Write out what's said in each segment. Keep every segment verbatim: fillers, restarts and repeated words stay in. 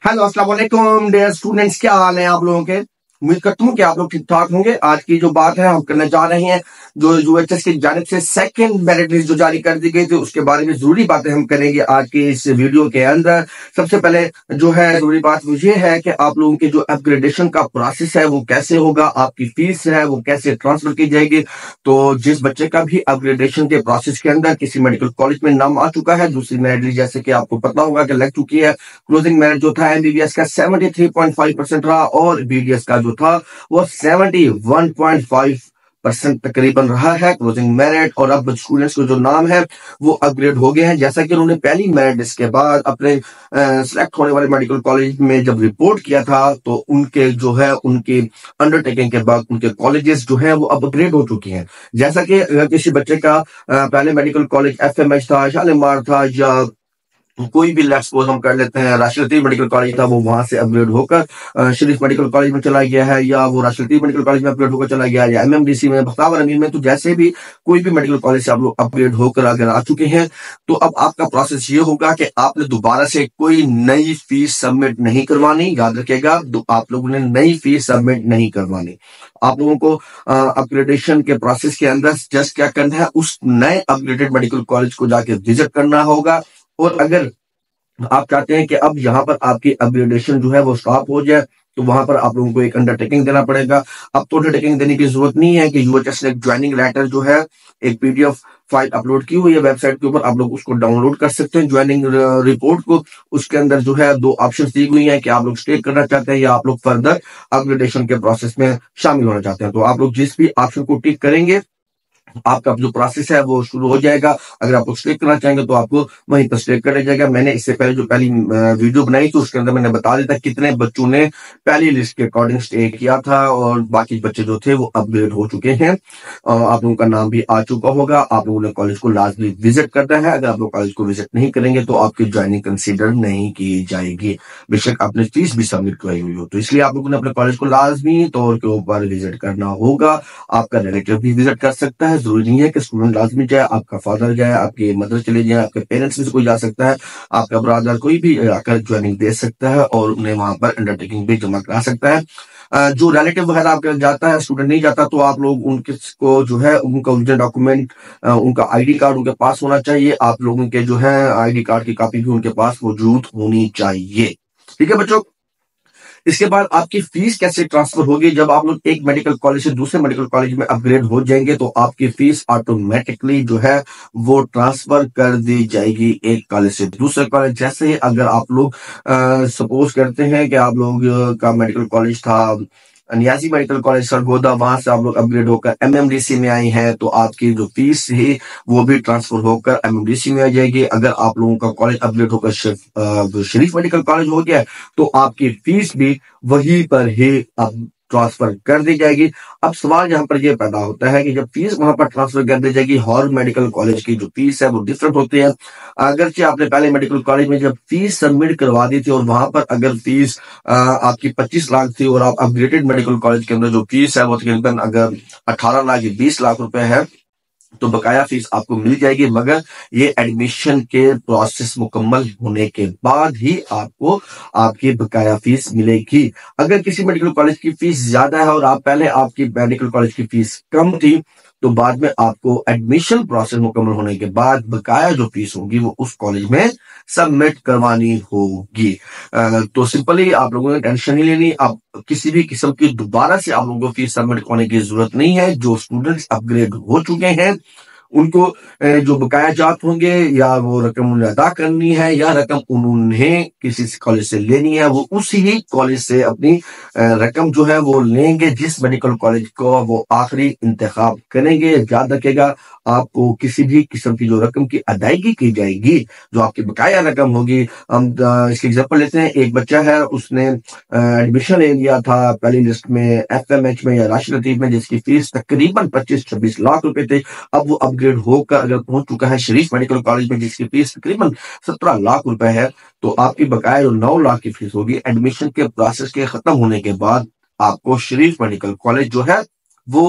Hello अस्सलाम वालेकुम dear students, क्या हाल है आप लोगों के। उम्मीद करता हूँ कि आप लोग ठीक ठाक होंगे। आज की जो बात है हम करने जा रहे हैं, जो यूएचएस की जानिब से सेकंड मेरिट लिस्ट जो जारी कर दी गई थी उसके बारे में जरूरी बातें हम करेंगे आज की इस वीडियो के अंदर। सबसे पहले जो है जरूरी बात वो ये है कि आप लोगों के जो अपग्रेडेशन का प्रोसेस है वो कैसे होगा, आपकी फीस है वो कैसे ट्रांसफर की जाएगी। तो जिस बच्चे का भी अपग्रेडेशन के प्रोसेस के अंदर किसी मेडिकल कॉलेज में नाम आ चुका है, दूसरी मेरिट लिस्ट जैसे कि आपको पता होगा कि लग चुकी है, क्लोजिंग मेरिट जो था एमबीबीएस का seventy three point five percent रहा और बीडीएस का जो था वो seventy one point five percent तकरीबन रहा है क्लोजिंग मेरिट। और अब स्टूडेंट्स को जो नाम है वो अपग्रेड हो गए हैं, जैसा कि उन्होंने पहली मेरिट लिस्ट के बाद अपने सिलेक्ट होने वाले मेडिकल कॉलेज में जब रिपोर्ट किया था तो उनके जो है उनकी अंडरटेकिंग के बाद उनके कॉलेजेस जो है वो अपग्रेड हो चुके हैं। जैसा कि अगर किसी बच्चे का पहले मेडिकल कॉलेज एफएमएच था, शालीमार था, या कोई भी लेट्स सपोज हम कर लेते हैं राष्ट्रीय मेडिकल कॉलेज था, वो वहां से अपग्रेड होकर शरीफ मेडिकल कॉलेज में चला गया है, या वो राष्ट्रीय मेडिकल कॉलेज में अपग्रेड होकर चला गया है, या एमएमडीसी में, बख्तावर अमीन में, तो जैसे भी कोई भी मेडिकल कॉलेज से आप लोग अपग्रेड होकर अगर आ चुके हैं तो अब आपका प्रोसेस ये होगा कि आपने दोबारा से कोई नई फीस सबमिट नहीं करवानी। याद रखिएगा, आप लोगों ने नई फीस सबमिट नहीं करवानी। आप लोगों को अपग्रेडेशन के प्रोसेस के अंदर जस्ट क्या करना है, उस नए अपग्रेडेड मेडिकल कॉलेज को जाके विजिट करना होगा। और अगर आप चाहते हैं कि अब यहाँ पर आपकी अपग्रेडेशन जो है वो स्टॉप हो जाए तो वहां पर आप लोगों को एक अंडरटेकिंग देना पड़ेगा। अब तो अंडरटेकिंग देने की जरूरत नहीं है कि यूएचएस ने एक ज्वाइनिंग लेटर जो है एक पीडीएफ फाइल अपलोड की हुई है वेबसाइट के ऊपर, आप लोग उसको डाउनलोड कर सकते हैं ज्वाइनिंग रिपोर्ट को। उसके अंदर जो है दो ऑप्शन दी हुई हैं कि आप लोग स्टे करना चाहते हैं या आप लोग फर्दर अपग्रेडेशन के प्रोसेस में शामिल होना चाहते हैं। तो आप लोग जिस भी ऑप्शन को टिक करेंगे आपका जो प्रोसेस है वो शुरू हो जाएगा। अगर आप लोग स्टे करना चाहेंगे तो आपको वहीं पर स्टे कर जाएगा। मैंने इससे पहले जो पहली वीडियो बनाई थी उसके अंदर मैंने बता दिया था कितने बच्चों ने पहली लिस्ट के अकॉर्डिंग स्टे किया था और बाकी बच्चे जो थे वो अपग्रेड हो चुके हैं। आप लोगों का नाम भी आ चुका होगा। आप लोगों ने कॉलेज को लाजमी विजिट करना है। अगर आप लोग कॉलेज को विजिट नहीं करेंगे तो आपकी ज्वाइनिंग कंसिडर नहीं की जाएगी, बेशक आपने फीस भी सबमिट करवाई हुई हो। तो इसलिए आप लोगों ने अपने कॉलेज को लाजमी तौर के ऊपर विजिट करना होगा। आपका रिलेटिव भी विजिट कर सकता है, जरूरी नहीं है कि स्टूडेंट लाजमी जाए, आपका फादर जाए, आपके मदर चले जाए, आपके पेरेंट्स में से कोई जा सकता है, आपका ब्रदर कोई भी आकर ज्वाइनिंग दे सकता है और उन्हें वहां पर अंडरटेकिंग भी जमा करा सकता है। जो रिलेटिव वगैरह आपके जाता है, स्टूडेंट नहीं जाता, तो आप लोग उनके को जो है उनका ओरिजिनल डॉक्यूमेंट, उनका आईडी कार्ड उनके पास होना चाहिए। आप लोगों के जो है आईडी कार्ड की कॉपी भी उनके पास मौजूद होनी चाहिए। ठीक है बच्चों, इसके बाद आपकी फीस कैसे ट्रांसफर होगी। जब आप लोग एक मेडिकल कॉलेज से दूसरे मेडिकल कॉलेज में अपग्रेड हो जाएंगे तो आपकी फीस ऑटोमेटिकली जो है वो ट्रांसफर कर दी जाएगी एक कॉलेज से दूसरे कॉलेज। जैसे ही अगर आप लोग सपोज करते हैं कि आप लोग का मेडिकल कॉलेज था नियाजी मेडिकल कॉलेज सरगोदा, वहां से आप लोग अपग्रेड होकर एमएमडीसी में आई हैं तो आपकी जो फीस है वो भी ट्रांसफर होकर एमएमडीसी में आ जाएगी। अगर आप लोगों का कॉलेज अपग्रेड होकर शरीफ मेडिकल कॉलेज हो गया तो आपकी फीस भी वहीं पर ही अब ट्रांसफर कर दी जाएगी। अब सवाल यहाँ पर यह पैदा होता है कि जब फीस वहां पर ट्रांसफर कर दी जाएगी, हर मेडिकल कॉलेज की जो फीस है वो डिफरेंट होती है। अगरचे आपने पहले मेडिकल कॉलेज में जब फीस सबमिट करवा दी थी और वहां पर अगर फीस आपकी पच्चीस लाख थी और आप अपग्रेडेड मेडिकल कॉलेज के अंदर जो फीस है वो तकरीबन अगर अठारह लाख या बीस लाख रुपए है तो बकाया फीस आपको मिल जाएगी, मगर ये एडमिशन के प्रोसेस मुकम्मल होने के बाद ही आपको आपकी बकाया फीस मिलेगी। अगर किसी मेडिकल कॉलेज की फीस ज्यादा है और आप पहले आपकी मेडिकल कॉलेज की फीस कम थी तो बाद में आपको एडमिशन प्रोसेस मुकम्मल होने के बाद बकाया जो फीस होगी वो उस कॉलेज में सबमिट करवानी होगी। तो सिंपली आप लोगों ने टेंशन नहीं लेनी। आप किसी भी किस्म की दोबारा से आप लोगों को फीस सबमिट करने की जरूरत नहीं है। जो स्टूडेंट्स अपग्रेड हो चुके हैं उनको जो बकाया जात होंगे या वो रकम उन्हें अदा करनी है या रकम उन्हें किसी कॉलेज से लेनी है, वो उसी ही कॉलेज से अपनी रकम जो है वो लेंगे जिस मेडिकल कॉलेज को वो आखिरी इंतखाब करेंगे। याद रखेगा, आपको किसी भी किस्म की जो रकम की अदायगी की जाएगी, जो आपकी बकाया रकम होगी, हम इसके एग्जांपल लेते हैं। एक बच्चा है, उसने एडमिशन ले लिया था पहली लिस्ट में एफएमएच में या राष्ट्रीय में जिसकी फीस तकरीबन पच्चीस छब्बीस लाख रुपए थे। अब वो अपग्रेड होकर अगर पहुंच चुका है शरीफ मेडिकल कॉलेज में जिसकी फीस तकरीबन सत्रह लाख रुपए है तो आपकी बकाया जो नौ लाख की फीस होगी एडमिशन के प्रोसेस के खत्म होने के बाद आपको शरीफ मेडिकल कॉलेज जो है वो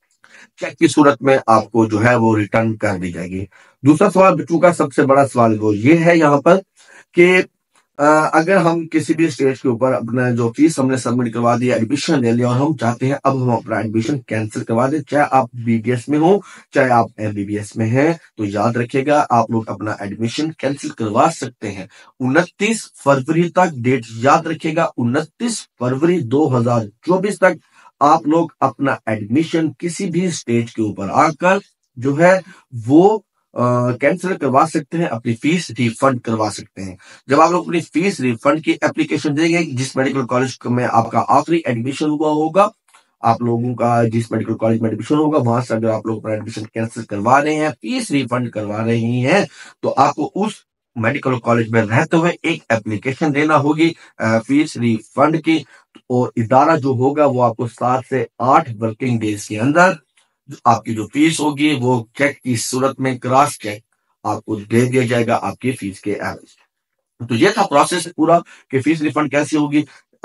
चेक की सूरत में आपको जो है वो रिटर्न कर दी जाएगी। दूसरा सवाल बच्चों का सबसे बड़ा सवाल वो ये है यहाँ पर कि اگر ہم کسی بھی اسٹیج کے اوپر اپنا جو فیس ہم نے سبمٹ کروا دیا، ایڈمیشن لے لیا اور ہم چاہتے ہیں اب ہم اپنا ایڈمیشن کینسل کروا دیں، چاہے آپ بی ڈی ایس میں ہوں چاہے آپ ایم بی بی ایس میں ہیں، تو یاد رکھیے گا آپ لوگ اپنا ایڈمیشن کینسل کروا سکتے ہیں انتیس فروری تک. ڈیٹ یاد رکھیے گا، انتیس فروری دو ہزار چوبیس تک آپ لوگ اپنا ایڈمیشن کسی بھی اسٹیج کے اوپر آ کر جو ہے وہ کینسل کروا سکتے ہیں، اپنی فیس ریفنڈ کروا سکتے ہیں. جب آپ لوگ اپنی فیس ریفنڈ کی اپلیکیشن دیں گے، جس میڈیکل کالج میں آپ کا آخری ایڈمیشن ہوا ہوگا، آپ لوگوں کا جس میڈیکل کالج میں ایڈمیشن ہوگا، وہاں سے اگر آپ لوگ اپنا ایڈمیشن کینسل کروا رہے ہیں، فیس ریفنڈ کروا رہی ہیں، تو آپ کو اس میڈیکل کالج میں رہتے ہوئے ایک اپلیکیشن دینا ہوگی فیس ریفنڈ کی، اور ادارہ جو ہوگا وہ آپ کو سات سے آٹھ ورکنگ ڈیز کے اندر آپ کی جو فیس ہوگی وہ چیک کی صورت میں کراس چیک آپ کو دے دیا جائے گا آپ کی فیس کے ایوریج. تو یہ تھا پروسیس پورا کہ فیس ریفنڈ کیسی ہوگی.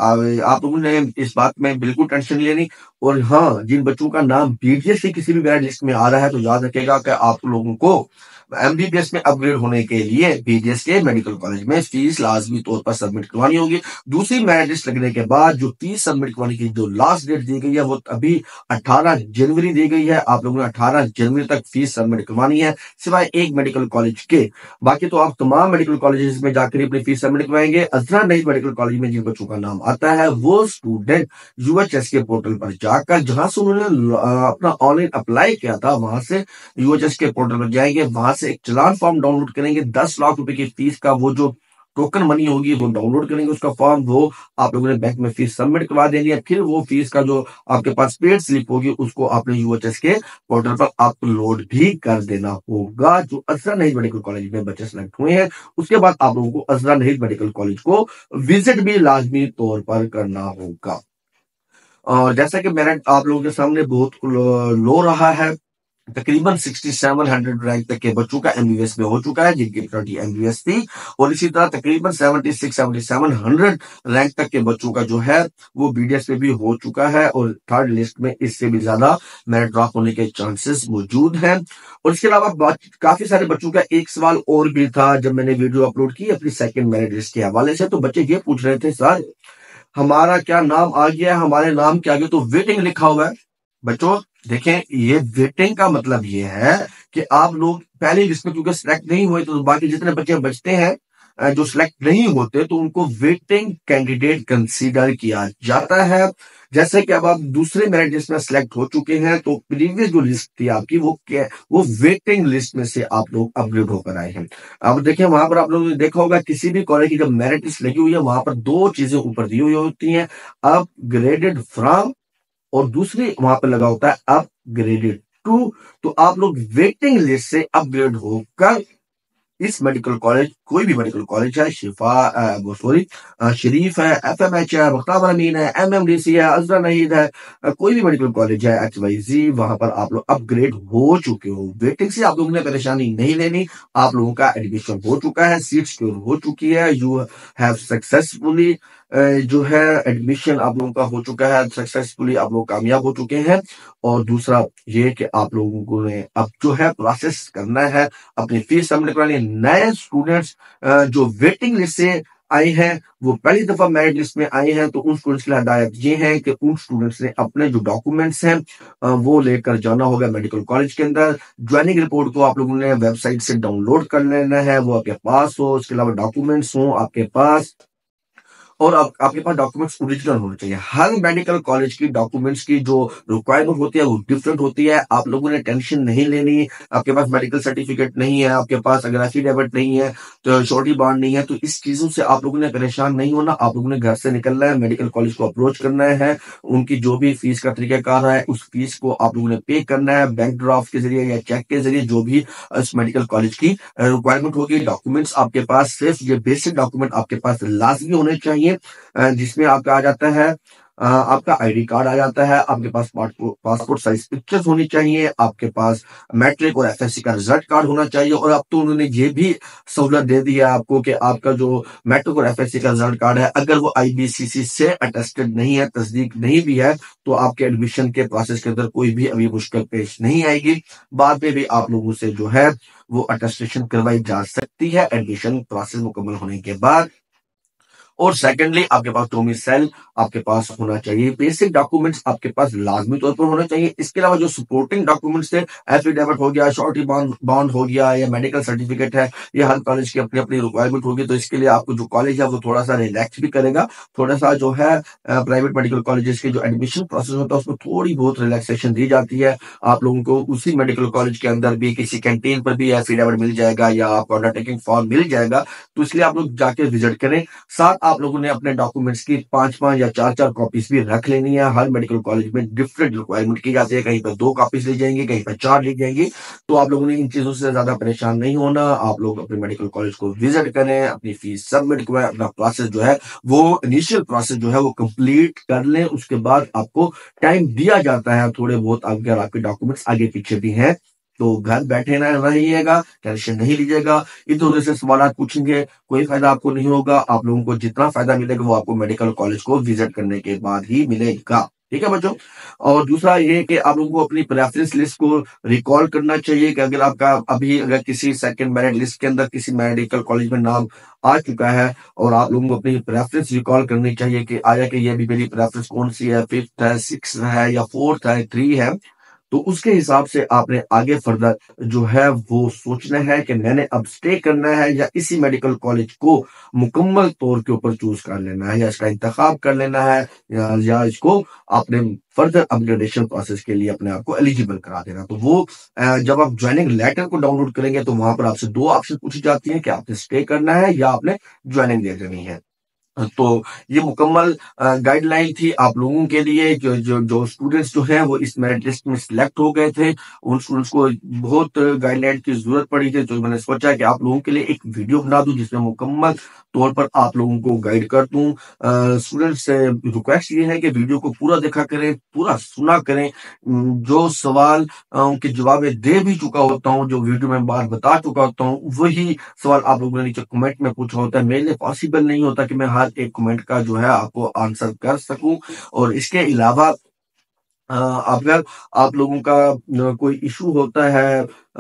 آپ لوگوں نے اس بات میں بالکل ٹینشن نہیں لینی. اور ہاں، جن بچوں کا نام بی ڈی ایس کی کسی بھی میرٹ لسٹ میں آ رہا ہے تو یاد رکھے گا کہ آپ لوگوں کو ایم بی بی ایس میں اپ گریڈ ہونے کے لیے بی ڈی ایس کے میڈیکل کالج میں فیس لازمی طور پر سبمٹ کروانی ہوگی. دوسری میرٹ لسٹ لگنے کے بعد جو فیس سبمٹ کروانے کی جو لاسٹ ڈیٹ دی گئی ہے وہ ابھی اٹھارہ جنوری دی گئی ہے. آپ لوگوں نے اٹھارہ جنوری تک فیس سبمٹ کروانی ہے، سوائے ایک میڈیکل کالج کے. باقی تو آپ تمام میڈیکل کالجز میں جا کر اپنی فیس سبمٹ کروائیں گے. ازرا نہیں میڈیکل کالج میں جن بچوں کا نام آتا ہے وہ اسٹوڈنٹ یو ایچ ایس کے پورٹل پر جا کر، جہاں سے انہوں نے اپنا آن لائن اپلائی کیا تھا، وہاں سے یو ایچ ایس کے پورٹل پر جائیں گے، وہاں سے ایک چلان فارم ڈاؤن لوڈ کریں گے. دس لاکھ روپے کی فیس کا وہ جو ٹوکن منی ہوگی وہ ڈاؤن لوڈ کریں گے، اس کا فارم وہ آپ لوگوں نے بینک میں فیس سبمٹ کروا دینی ہے. پھر وہ فیس کا جو آپ کے پاس پیڈ سلپ ہوگی اس کو آپ نے یو ایچ ایس کے پورٹل پر اپلوڈ بھی کر دینا ہوگا. جو ازرا نہیں میڈیکل کالج میں بچے سلیکٹ ہوئے ہیں، اس کے بعد آپ لوگوں کو ازرا نہیں میڈیکل کالج کو وزٹ بھی لازمی طور پر کرنا ہوگا. اور جیسا کہ میرٹ آپ لوگوں کے سامنے بہت لو رہا ہے، تقریباً سکسٹی سیون ہنڈریڈ رینک تک کے بچوں کا ایم بی بی ایس میں ہو چکا ہے، جن کی priority M B B S تھی. اور اسی طرح تقریباً seventy six seventy seven hundred rank تک کے بچوں کا جو ہے وہ بی ڈی ایس میں بھی ہو چکا ہے، اور تھرڈ لسٹ میں اس سے بھی زیادہ میرٹ ڈراپ ہونے کے چانسز موجود ہیں. اور اس کے علاوہ کافی سارے بچوں کا ایک سوال اور بھی تھا جب میں نے ویڈیو اپلوڈ کی اپنی سیکنڈ میرٹ لسٹ کے حوالے سے. تو بچے یہ پوچھ رہے تھے، سر ہمارا کیا نام آ گیا ہے، ہمارے نام کے آگے تو ویٹنگ لکھا ہوا ہے. بچوں دیکھیں، یہ ویٹنگ کا مطلب یہ ہے کہ آپ لوگ پہلی لسٹ میں کیونکہ سلیکٹ نہیں ہوئے تو باقی جتنے بچے بچتے ہیں جو سلیکٹ نہیں ہوتے تو ان کو ویٹنگ کینڈیڈیٹ کنسیڈر کیا جاتا ہے. جیسے کہ اب آپ دوسرے میرٹ لسٹ میں سلیکٹ ہو چکے ہیں تو پریویس جو لسٹ تھی آپ کی وہ وہ ویٹنگ لسٹ میں سے آپ لوگ اپ گریڈ ہو کر آئے ہیں. اب دیکھیں وہاں پر آپ لوگوں نے دیکھا ہوگا کسی بھی کالج کی جب میرٹ لسٹ لگی ہوئی ہے وہاں پر دو چیزیں اوپر دی ہوئی ہوتی ہیں، اپ گریڈڈ فرام، اور دوسری وہاں پہ لگا ہوتا ہے اپ گریڈڈ ٹو. تو آپ لوگ ویٹنگ لسٹ سے اپ گریڈ ہو کر اس میڈیکل کالج، کوئی بھی میڈیکل کالج ہے، شفا سوری شریف ہے، ایف ایم ایچ ہے، مختار امین ہے، ایم ایم ڈی سی ہے، ازرا نہید ہے، کوئی بھی میڈیکل کالج ہے ایچ وائی زی، وہاں پر آپ لوگ اپ گریڈ ہو چکے ہو. ویٹنگ سے آپ لوگوں نے پریشانی نہیں لینی، آپ لوگوں کا ایڈمیشن ہو چکا ہے، سیٹ سیکور ہو چکی ہے، یو ہیو سکسیسفلی جو ہے ایڈمیشن آپ لوگوں کا ہو چکا ہے، سکسیسفلی آپ لوگ کامیاب ہو چکے ہیں. اور دوسرا یہ کہ آپ لوگوں کو نے اب جو ہے پروسیس کرنا ہے اپنی فیس سبمٹ کرانی ہے. نئے اسٹوڈینٹس جو ویٹنگ لسٹ سے آئے ہیں، وہ پہلی دفعہ میرٹ لسٹ میں آئے ہیں، تو ان اسٹوڈینٹس کی ہدایت یہ ہے کہ ان اسٹوڈینٹس نے اپنے جو ڈاکومنٹس ہیں وہ لے کر جانا ہوگا میڈیکل کالج کے اندر. جوائننگ رپورٹ کو آپ لوگوں نے ویب سائٹ سے ڈاؤن لوڈ کر لینا ہے، وہ آپ کے پاس ہو. اس کے علاوہ ڈاکومنٹس ہوں آپ کے پاس، اور آپ کے پاس ڈاکومنٹس اوریجنل ہونے چاہیے. ہر میڈیکل کالج کی ڈاکومنٹس کی جو ریکوائرمنٹ ہوتی ہے وہ ڈفرینٹ ہوتی ہے. آپ لوگوں نے ٹینشن نہیں لینی. آپ کے پاس میڈیکل سرٹیفکیٹ نہیں ہے، آپ کے پاس اگر ایفیڈیوٹ نہیں ہے تو شورٹی بانڈ نہیں ہے، تو اس چیزوں سے آپ لوگوں نے پریشان نہیں ہونا. آپ لوگوں نے گھر سے نکلنا ہے، میڈیکل کالج کو اپروچ کرنا ہے، ان کی جو بھی فیس کا طریقہ کار ہے اس فیس کو آپ لوگوں نے پے کرنا ہے بینک ڈرافٹ کے ذریعے یا چیک کے ذریعے، جو بھی اس میڈیکل کالج کی ریکوائرمنٹ ہوگی. ڈاکومنٹس آپ کے پاس صرف یہ بیسک ڈاکومنٹ آپ کے پاس لازمی ہونے چاہیے، جس میں آپ کا آ جاتا ہے آپ کا آئی ڈی کارڈ آ جاتا ہے، آپ کے پاس پاسپورٹ سائز پکچرز ہونی چاہیے، آپ کے پاس میٹرک اور ایف ایس سی کا رزلٹ کارڈ ہونا چاہیے. اور اب تو انہوں نے یہ بھی سہولت دے دی ہے آپ کو کہ آپ کا جو میٹرک اور ایف ایس سی کا رزلٹ کارڈ ہے، اگر وہ آئی بی سی سی سے اٹیسٹڈ نہیں ہے، تصدیق نہیں بھی ہے، تو آپ کے ایڈمیشن کے پروسیس کے اندر کوئی بھی ابھی مشکل پیش نہیں آئے گی. بعد میں بھی آپ لوگوں سے جو ہے وہ اٹیسٹیشن کروائی جا سکتی ہے ایڈمیشن پروسیس مکمل ہونے کے بعد. اور سیکنڈلی آپ کے پاس ڈومیسائل آپ کے پاس ہونا چاہیے. بیسک ڈاکومنٹس آپ کے پاس لازمی طور پر ہونا چاہیے. اس کے علاوہ جو سپورٹنگ ڈاکومنٹس تھے, ایفیڈیوٹ ہو گیا, شورٹی بانڈ ہو گیا, یا میڈیکل سرٹیفکیٹ ہے, یہ ہر کالج کی اپنی اپنی ریکوائرمنٹ ہوگی. تو اس کے لیے آپ کو جو کالج ہے وہ تھوڑا سا ریلیکس بھی کرے گا. تھوڑا سا جو ہے پرائیویٹ میڈیکل کالجز کے جو ایڈمیشن پروسیس ہوتا ہے اس میں تھوڑی بہت ریلیکسیشن دی جاتی ہے. آپ لوگوں کو اسی میڈیکل کالج کے اندر بھی کسی کینٹین پر بھی ایفیڈیوٹ مل جائے گا, یا آپ کو انڈرٹیکنگ فارم مل جائے گا. تو اس لیے آپ لوگ جا کے وزٹ کریں. ساتھ آپ لوگوں نے اپنے ڈاکومنٹس کی پانچ پانچ یا چار چار کاپیز بھی رکھ لینی ہے. ہر میڈیکل کالج میں ڈفرینٹ ریکوائرمنٹ کی جاتی ہے, کہیں پہ دو کاپیز لی جائیں گی, کہیں پہ چار لی جائیں گی. تو آپ لوگوں نے ان چیزوں سے زیادہ پریشان نہیں ہونا. آپ لوگ اپنے میڈیکل کالج کو وزٹ کریں, اپنی فیس سبمٹ کریں, اپنا پروسیس جو ہے وہ انیشیل پروسیس جو ہے وہ کمپلیٹ کر لیں. اس کے بعد آپ کو ٹائم دیا جاتا ہے تھوڑے بہت, اگر آپ کے ڈاکومنٹس آگے پیچھے بھی ہیں تو گھر بیٹھے نہ رہیے گا, ٹینشن نہیں لیجیے گا. ادھر ادھر سے سوالات پوچھیں گے, کوئی فائدہ آپ کو نہیں ہوگا. آپ لوگوں کو جتنا فائدہ ملے گا وہ آپ کو میڈیکل کالج کو وزٹ کرنے کے بعد ہی ملے گا. ٹھیک ہے بچوں. اور دوسرا یہ کہ آپ لوگوں کو اپنی پریفرنس لسٹ کو ریکال کرنا چاہیے, کہ اگر آپ کا ابھی اگر کسی سیکنڈ میرٹ لسٹ کے اندر کسی میڈیکل کالج میں نام آ چکا ہے, اور آپ لوگوں کو اپنی پریفرنس ریکال کرنی چاہیے کہ آیا کہ یہ بھی میری پریفرنس کون سی ہے, ففتھ ہے, سکس ہے, یا فورتھ ہے, تھری ہے. تو اس کے حساب سے آپ نے آگے فردر جو ہے وہ سوچنا ہے کہ میں نے اب سٹے کرنا ہے, یا اسی میڈیکل کالج کو مکمل طور کے اوپر چوز کر لینا ہے, یا اس کا انتخاب کر لینا ہے, یا, یا اس کو آپ نے فردر اپگریڈیشن پروسیس کے لیے اپنے آپ کو ایلیجیبل کرا دینا. تو وہ جب آپ جوائننگ لیٹر کو ڈاؤن لوڈ کریں گے تو وہاں پر آپ سے دو آپشن پوچھی جاتی ہیں کہ آپ نے سٹے کرنا ہے یا آپ نے جوائننگ دے دینی ہے. تو یہ مکمل گائیڈ لائن تھی آپ لوگوں کے لیے. جو جو جو اسٹوڈنٹس جو ہیں وہ اس میرٹ لسٹ میں سلیکٹ ہو گئے تھے, ان اسٹوڈنٹس کو بہت گائیڈ لائن کی ضرورت پڑی تھی. تو میں نے سوچا کہ آپ لوگوں کے لیے ایک ویڈیو بنا دوں جس میں مکمل طور پر آپ لوگوں کو گائیڈ کر دوں. اسٹوڈنٹس سے ریکویسٹ یہ ہے کہ ویڈیو کو پورا دیکھا کریں, پورا سنا کریں. جو سوال کے جواب دے بھی چکا ہوتا ہوں, جو ویڈیو میں بات بتا چکا ہوتا ہوں, وہی سوال آپ لوگوں نے نیچے کمنٹ میں پوچھا ہوتا ہے. میرے لیے پاسبل نہیں ہوتا کہ میں ہر ایک کمنٹ کا جو ہے آپ کو آنسر کر سکوں. اور اس کے علاوہ اگر آپ لوگوں کا کوئی ایشو ہوتا ہے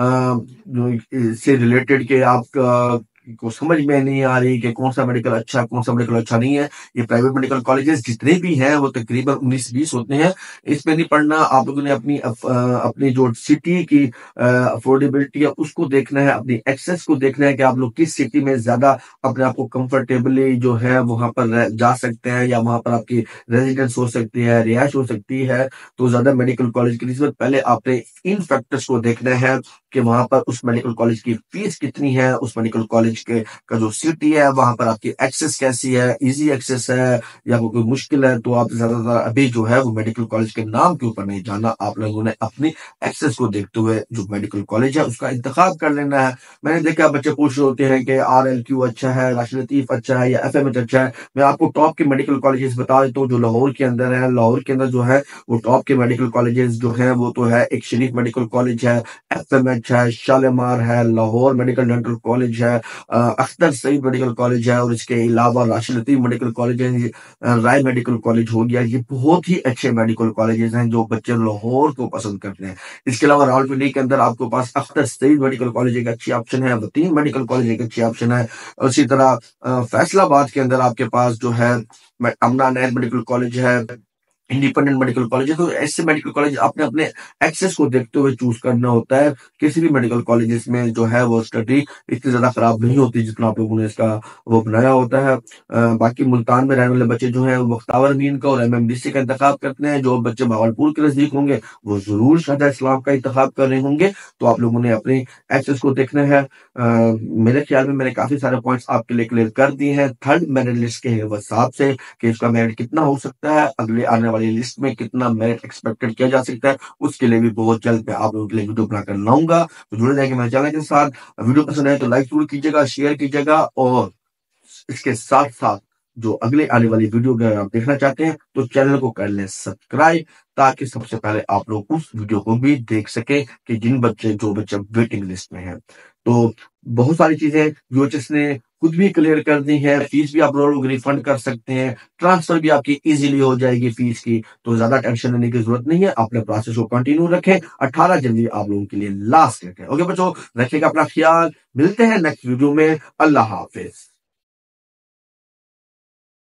سے ریلیٹڈ کہ آپ کا کو سمجھ میں نہیں آ رہی کہ کون سا میڈیکل اچھا ہے کون سا میڈیکل اچھا نہیں ہے, یہ پرائیویٹ میڈیکل کالجز جتنے بھی ہیں وہ تقریباً انیس بیس ہوتے ہیں. اس پہ نہیں پڑھنا. آپ لوگوں نے اپنی اپنی جو سٹی کی افورڈیبلٹی ہے اس کو دیکھنا ہے, اپنی ایکسیس کو دیکھنا ہے کہ آپ لوگ کس سٹی میں زیادہ اپنے آپ کو کمفرٹیبلی جو ہے وہاں پر جا سکتے ہیں, یا وہاں پر آپ کی ریزیڈنس ہو سکتی ہے, رہائش ہو سکتی ہے. تو زیادہ میڈیکل کالج کی نسبت پہلے آپ نے ان فیکٹرز کو دیکھنا ہے کہ وہاں پر اس میڈیکل کالج کی فیس کتنی ہے, اس میڈیکل کالج کے کا جو سٹی ہے وہاں پر آپ کی ایکسیس کیسی ہے, ایزی ایکسیس ہے یا کوئی مشکل ہے. تو آپ زیادہ تر ابھی جو ہے وہ میڈیکل کالج کے نام کے اوپر نہیں جانا, آپ لوگوں نے اپنی ایکسیس کو دیکھتے ہوئے جو میڈیکل کالج ہے اس کا انتخاب کر لینا ہے. میں نے دیکھا بچے پوچھ رہے ہوتے ہیں کہ آر ایل کیو اچھا ہے, راشد لطیف اچھا ہے, یا ایف ایم ایچ اچھا ہے. میں آپ کو ٹاپ کے میڈیکل کالجز بتا دیتا ہوں جو لاہور کے اندر ہے. لاہور کے اندر جو ہے وہ ٹاپ کے میڈیکل کالجز جو ہیں وہ تو ہے, ایک شریف میڈیکل کالج ہے, ایف ایم ایچ ہے, شالمار ہے, لاہور میڈیکل ڈینٹل کالج ہے, اختر سعید میڈیکل کالج ہے, اور اس کے علاوہ راشد لطیف میڈیکل کالج ہے, رائے میڈیکل کالج ہو گیا. یہ بہت ہی اچھے میڈیکل کالجز ہیں جو بچے لاہور کو پسند کرتے ہیں. اس کے علاوہ راولپنڈی کے اندر آپ کے پاس اختر سعید میڈیکل کالج ایک اچھی آپشن ہے, وطین میڈیکل کالج ایک اچھی آپشن ہے. اسی طرح فیصل آباد کے اندر آپ کے پاس جو ہے امنا نیت میڈیکل کالج ہے, انڈیپینڈنٹ میڈیکل کالج ہے. تو ایسے میڈیکل کالج آپ نے اپنے ایکسیس کو دیکھتے ہوئے چوز کرنا ہوتا ہے. کسی بھی میڈیکل کالجز میں جو ہے وہ اسٹڈی اتنی زیادہ خراب نہیں ہوتی جتنا آپ لوگوں نے اس کا وہ بنایا ہوتا ہے. باقی ملتان میں رہنے والے بچے جو ہیں وہ مختار امین کا اور ایم ایم ڈی سی کا انتخاب کرتے ہیں. جو بچے بہاولپور کے نزدیک ہوں گے وہ ضرور شہداء اسلام کا انتخاب کر رہے ہوں گے. تو آپ لوگوں نے اپنی ایکسیس کو دیکھنا ہے. میرے خیال میں میں نے کافی سارے پوائنٹس آپ کے لیے کلیئر کر دیے ہیں تھرڈ میرٹ لسٹ کے حساب سے کہ اس کا میرٹ کتنا ہو سکتا ہے, اگلے آنے والی لسٹ میں کتنا میرٹ ایکسپیکٹڈ کیا جا سکتا ہے. اس کے لیے بھی بہت جلد میں آپ لوگوں کے لیے ویڈیو بنا کر لاؤں گا. تو جڑے رہے گا میرے چینل کے ساتھ. ویڈیو پسند آئے تو لائک ضرور کیجیے گا, شیئر کیجیے گا, اور اس کے ساتھ ساتھ جو اگلے آنے والی ویڈیو اگر آپ دیکھنا چاہتے ہیں تو چینل کو کر لیں سبسکرائب, تاکہ سب سے پہلے آپ لوگ اس ویڈیو کو بھی دیکھ سکیں کہ جن بچے جو بچے ویٹنگ لسٹ میں ہیں. تو بہت ساری چیزیں یو ایچ ایس نے خود بھی کلیئر کر دی ہے. فیس بھی آپ لوگ ریفنڈ کر سکتے ہیں, ٹرانسفر بھی آپ کی ایزیلی ہو جائے گی فیس کی. تو زیادہ ٹینشن لینے کی ضرورت نہیں ہے, اپنے پروسیس کو کنٹینیو رکھیں. اٹھارہ جنوری آپ لوگوں کے لیے لاسٹ ڈیٹ ہے. اوکے بچوں, رکھیے گا اپنا خیال. ملتے ہیں نیکسٹ ویڈیو میں. اللہ حافظ.